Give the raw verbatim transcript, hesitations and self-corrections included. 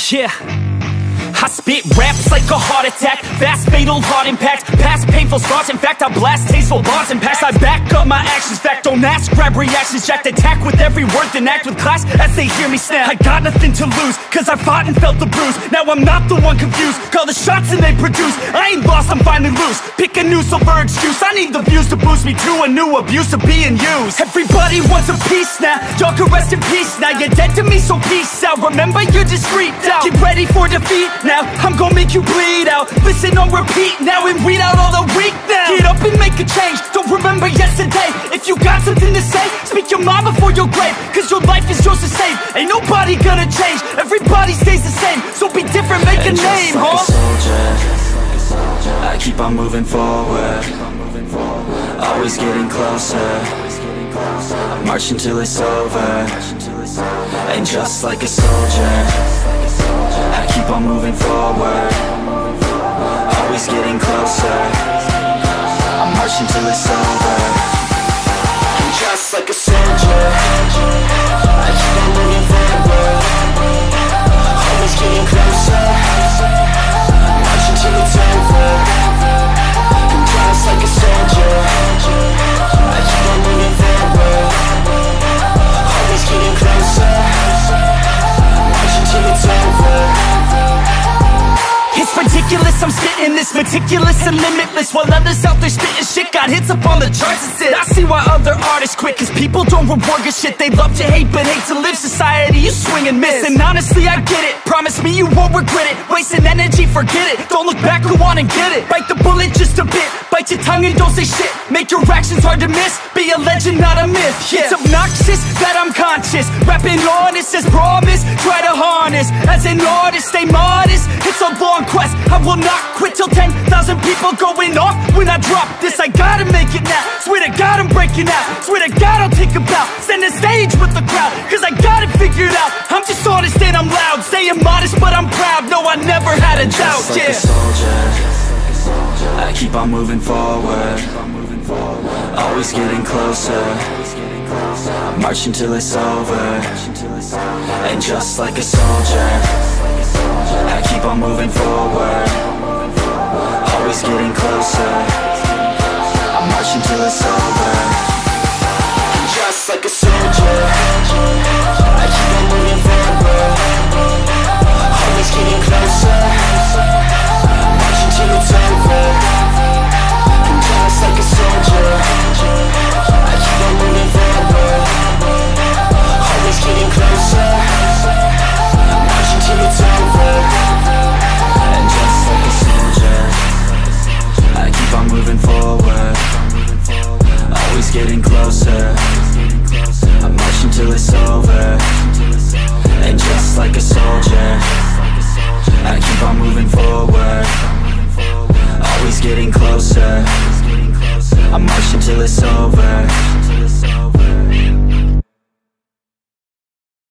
Yeah, I spit raps like a heart attack, fast, fatal, hard impact, past painful scars. In fact, I blast tasteful bars and packs. I back up my actions, fact, don't ask, grab reactions, jacked, attack with every word, then act with class as they hear me snap. I got nothing to lose, cause I fought and felt the bruise. Now I'm not the one confused, call the shots and they produce. I ain't lost, I'm finally loose, pick a new silver excuse. I need the views to boost me to a new abuse of being used. Everybody wants a piece now, y'all can rest in peace now. You're dead to me, so peace out, remember you're discreet out. Get ready for defeat now, I'm gonna make you bleed out. Listen on repeat now and read out all the weak now. Get up and make a change, don't remember yesterday. If you got something to say, speak your mind before your grave, cause your life is yours to save. Ain't nobody gonna change, everybody stays the same. So be different, make a name, huh? Just like a soldier, I keep on moving forward, always getting closer. I march until it's over. And just like a soldier, I keep on moving forward, always getting closer. I march until it's over. And just like a soldier, I keep on moving forward, always getting closer. I march until it's over. And just like a soldier, I keep on moving forward, always getting closer. March until it's over. It's ridiculous, I'm spitting this meticulous and limitless, while others out there spitting shit got hits up on the charts and shit. I see why other artists quit, cause people don't reward good shit. They love to hate but hate to live. Society, you swing and miss. And honestly, I get it, promise me you won't regret it. Wasting energy, forget it, don't look back, go on and get it. Bite the bullet just a bit, bite your tongue and don't say shit. Make your actions hard to miss, be a legend, not a myth. Yeah. It's obnoxious that I'm conscious, rapping honest as promise. Try to harness, as an artist, stay modest. It's a long quest, I will not quit till ten thousand people going off when I drop this. I gotta make it now, swear to God I'm breaking out. Swear to God I'll take a bow, stand the stage with the crowd, cause I got it figured out. I'm just honest and I'm loud, staying modest but I'm proud. No, I never had a doubt, just like yeah. a soldier, I keep on moving forward, always getting closer. I march until it's over. And just like a soldier, I keep on moving forward, always getting closer. I march until it's over. And just like a soldier, I keep on moving forward, always getting closer. I march until it's over. And just like a soldier, I keep on moving forward, always getting closer. I march until it's over. And just like a soldier, I keep on moving forward, always getting closer. I march until it's over. And just like a soldier, I keep on moving forward,